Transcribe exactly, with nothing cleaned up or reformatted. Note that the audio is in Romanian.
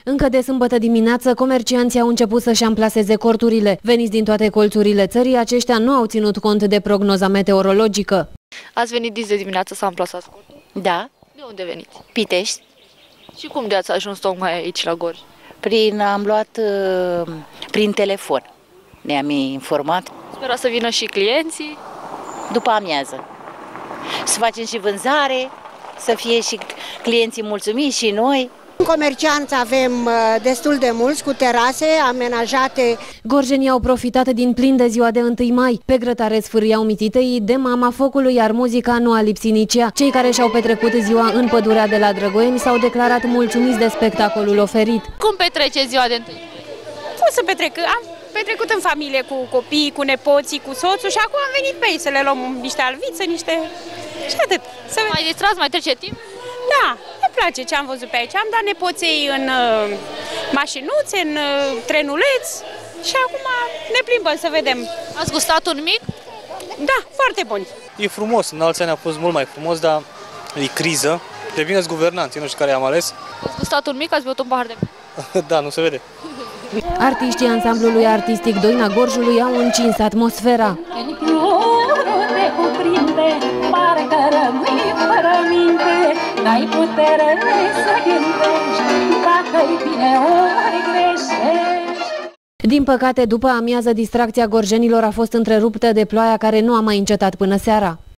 Încă de sâmbătă dimineață, comercianții au început să-și amplaseze corturile. Veniți din toate colțurile țării, aceștia nu au ținut cont de prognoza meteorologică. Ați venit dis de dimineață să amplasați cortul? Da. De unde veniți? Pitești. Și cum de ați ajuns tocmai aici la Gorj? Prin, am luat uh, prin telefon. Ne-am informat. Spera să vină și clienții? După amiază. Să facem și vânzare, să fie și clienții mulțumiți și noi. Comercianți avem destul de mulți, cu terase amenajate. Gorjenii au profitat din plin de ziua de întâi mai. Pe grătare sfârâiau mititei de Mama Focului, iar muzica nu a lipsit nici ea. Cei care și-au petrecut ziua în pădurea de la Drăgoeni s-au declarat mulțumiți de spectacolul oferit. Cum petrece ziua de întâi? Cum să petrec? Am petrecut în familie cu copiii, cu nepoții, cu soțul și acum am venit pe ei să le luăm niște alvițe, niște... și atât. Să... Mai distrați, mai trece timp? Da, îmi place ce am văzut pe aici. Am dat nepoței în uh, mașinuțe, în uh, trenuleț și acum ne plimbăm să vedem. Ați gustat un mic? Da, foarte bun. E frumos, în alți ani a fost mult mai frumos, dar e criză. Devineți guvernanți, nu știu care am ales. Ați gustat un mic, ați băut un pahar de mic? Da, nu se vede. Artiștii ansamblului artistic Doina Gorjului au încins atmosfera. N-ai putere să gândești, dacă-i bine ori greșești. Din păcate, după amiază, distracția gorjenilor a fost întreruptă de ploaia care nu a mai încetat până seara.